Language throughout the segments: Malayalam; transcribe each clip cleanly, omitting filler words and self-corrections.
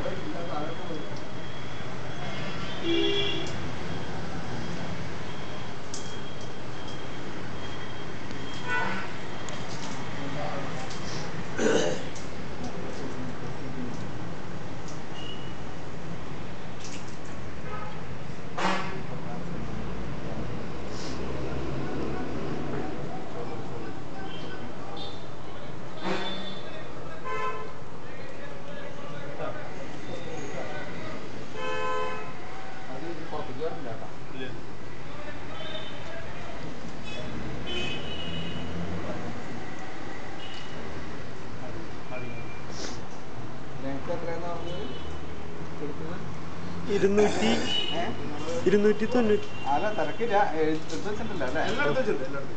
$290 അല്ല തിരക്കില്ല വെച്ചിട്ടില്ല അല്ലേ എല്ലായിടത്തും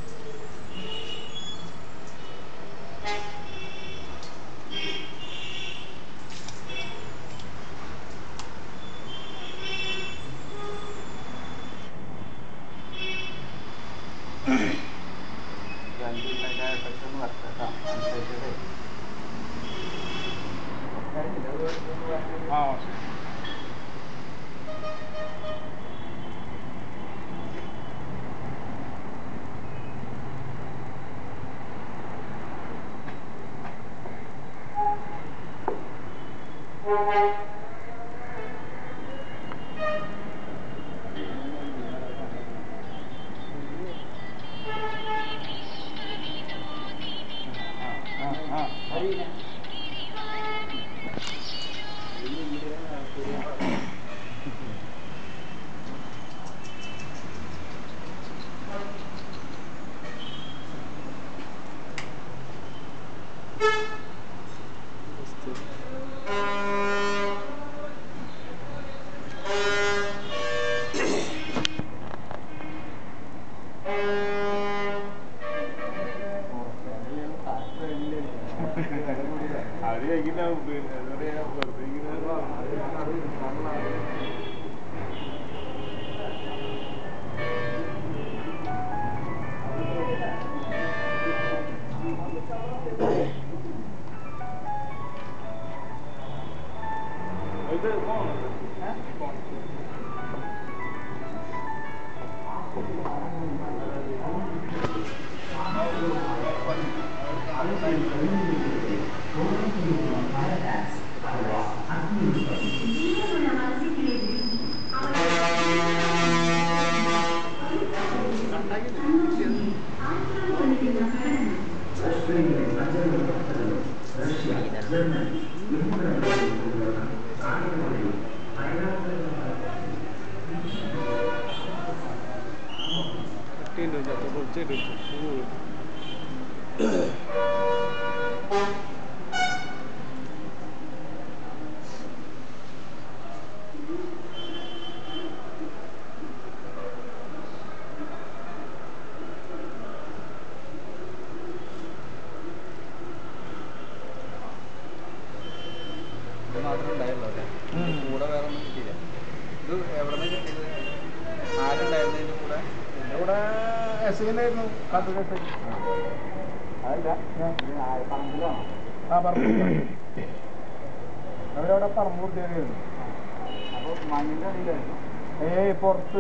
അവരവിടെ പറമ്പൂർത്തിയായിരുന്നു. അപ്പൊ മണ്ണിന്റെ അടിയിലായിരുന്നു. പുറത്ത്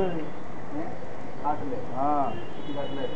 കാട്ടില്ലേ? കുട്ടിക്കാട്ടിലെ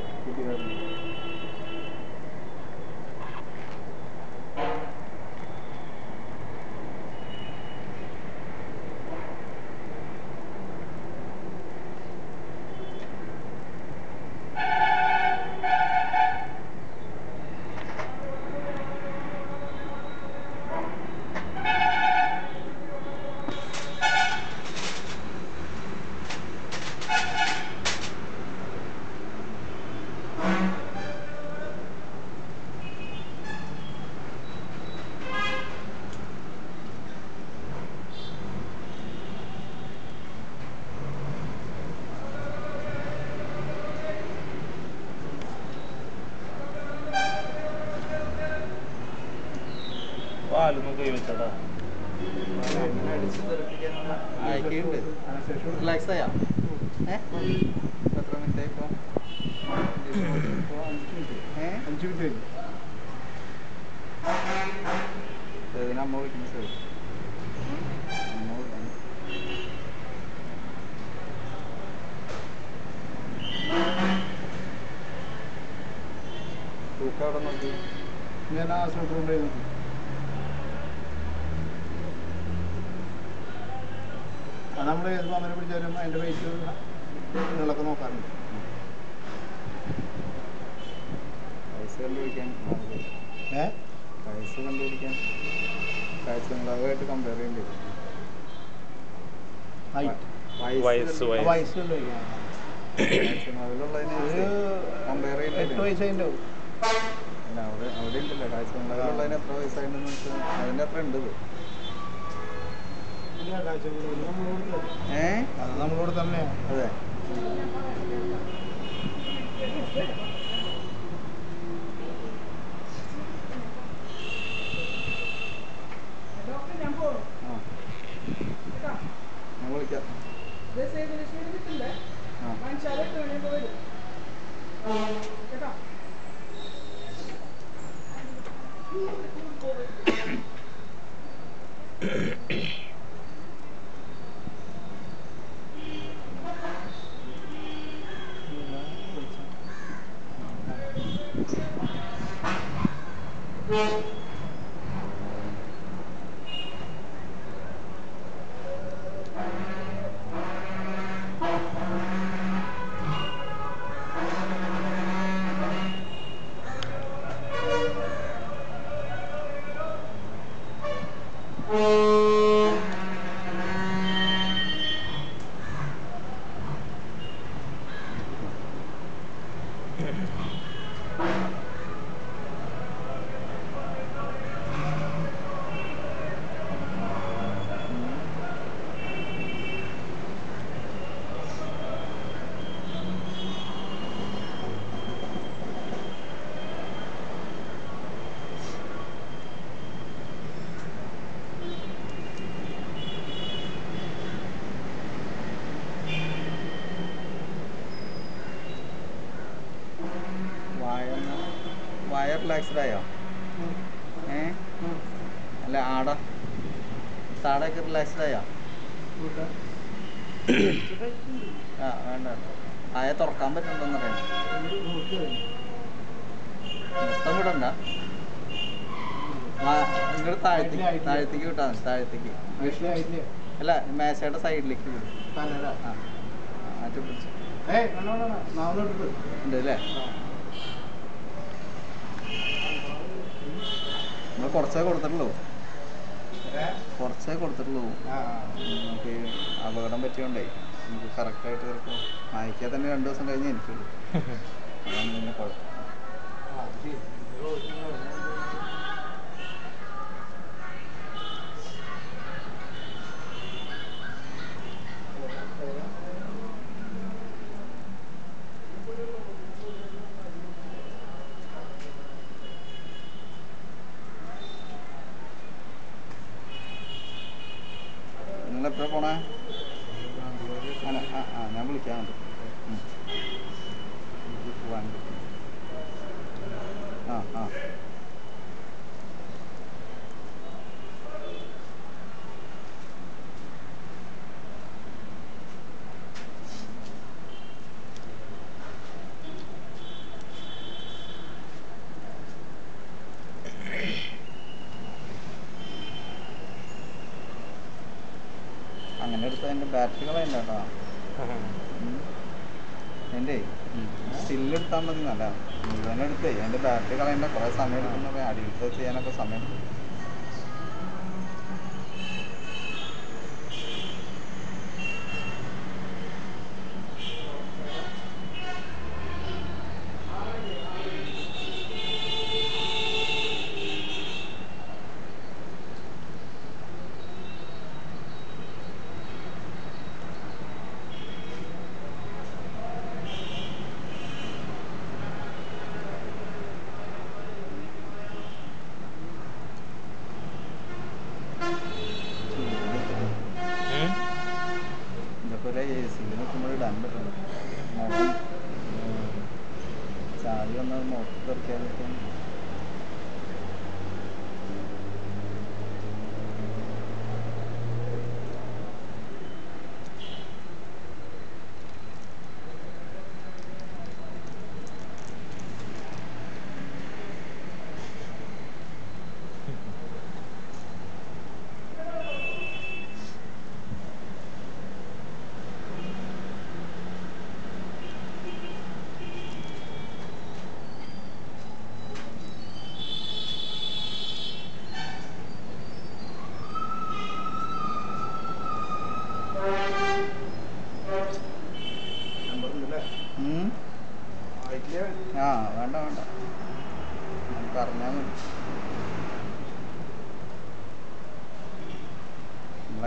റിലാക്സ് ആയാ? എത്ര മിനിറ്റ് ഇപ്പൊ? 5 മിനിറ്റ് അമ്മ വിളിക്കുന്ന അവിടെ നോക്കി ഞാൻ ആ സ്ഥലത്ത് കൊണ്ടുപോയി നോക്കി. അത് നമ്മൾ ഏത് പാമ്പനെ പിടിച്ചാലും അതിൻ്റെ വെയിറ്റ് നിങ്ങളൊക്കെ നോക്കാറുണ്ട്. പൈസ കണ്ടുപിടിക്കാൻ പൈസ കണ്ടുപിടിക്കാൻ കാഴ്ചകളായിട്ട് കമ്പയർ ചെയ്യേണ്ടി വരും. കമ്പയർ ചെയ്യുന്നത് 8 വയസ്സായിട്ടുണ്ടാവും. അല്ല അവിടെ ഉണ്ടല്ലോ കാഴ്ചകളായിട്ടുള്ളതിന് എത്ര വയസ്സായിട്ടുണ്ടെന്ന് വെച്ചാൽ അതിൻ്റെ അത്ര ഉണ്ട്. അത് നമ്മളോട് തന്നെയാണ്. അതെ. ഞാൻ വിളിക്കാം. വയർ റിലാക്സ്ഡ് ആയോ? അല്ല താടൊക്കെ റിലാക്സ്ഡ് ആയോ? വേണ്ട ആയ തുറക്കാൻ പറ്റുന്നുണ്ടോന്ന് അറിയാം. മൊത്തം വിടണ്ട, ഇങ്ങോട്ട് താഴത്തേക്ക് വിട്ടാ മതി. താഴത്തേക്ക് അല്ല, മേശയുടെ സൈഡിലേക്ക് വിടും. മാറ്റി പിടിച്ചു ഉണ്ട് അല്ലേ? നമ്മൾ കുറച്ചേ കൊടുത്തിട്ടുള്ളൂ. നമുക്ക് അപകടം പറ്റിയോണ്ടേ നമുക്ക് കറക്റ്റായിട്ട് ചിലപ്പോൾ വായിക്കാൻ തന്നെ 2 ദിവസം കഴിഞ്ഞേ എനിക്കുള്ളൂ. അതാണ് പിന്നെ കുഴപ്പം. നിങ്ങളെപ്പോഴാണ് പോണേ? ഞാൻ വിളിക്കാം. പോവാൻ അങ്ങനെ എടുത്താൽ എൻ്റെ ബാറ്ററി കളയണ്ട കേട്ടോ. എൻ്റെ സ്റ്റില്ലെടുത്താൽ മതി. നല്ല മുഴുവനെടുത്തേ എൻ്റെ ബാറ്ററി കളയണ്ട. കുറേ സമയം എടുക്കുന്ന അടിയിലത്തെ ചെയ്യാനൊക്കെ സമയം എടുക്കും.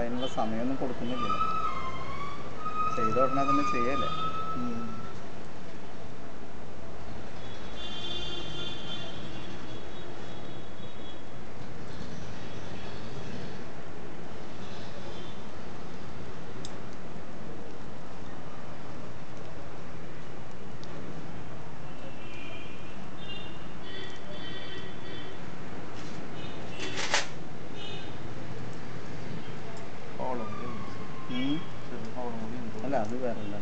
അതിനുള്ള സമയമൊന്നും കൊടുക്കുന്നില്ലല്ലോ. ചെയ്ത ഉടനെ തന്നെ ചെയ്യല്ലേ. അല്ല അത് വേറെ അല്ല.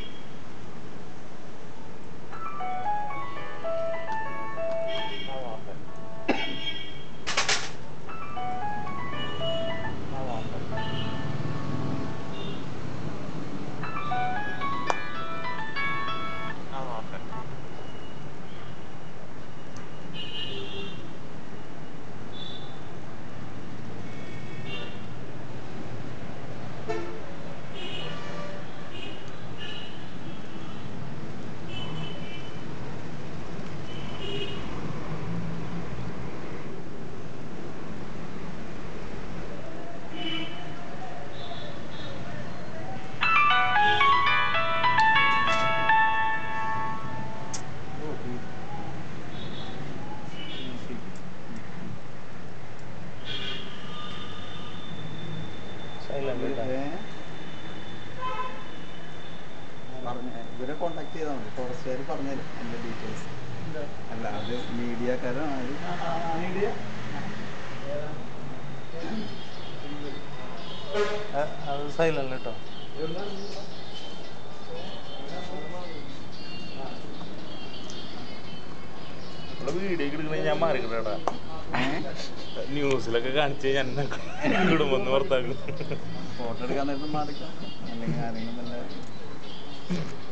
ഇവരെ കോണ്ടാക്ട് ചെയ്താൽ മതി. ഫോറസ്റ്റുകാർ പറഞ്ഞുതരും എൻ്റെ ഡീറ്റെയിൽസ്. അല്ല അത് മീഡിയക്കാരാണ്. മീഡിയ അത് സൈലന്റ് കേട്ടോ. ഇവിടെ വീഡിയോ എടുക്കണേ ഞാൻ മാറിക്കട്ടാ. ന്യൂസിലൊക്കെ കാണിച്ച് ഞാൻ കുടുംബം പുറത്താക്കും. ഫോട്ടോ എടുക്കാൻ നേരത്തെ മാറിക്കാം, അല്ലെങ്കിൽ ആരെങ്കിലും നല്ല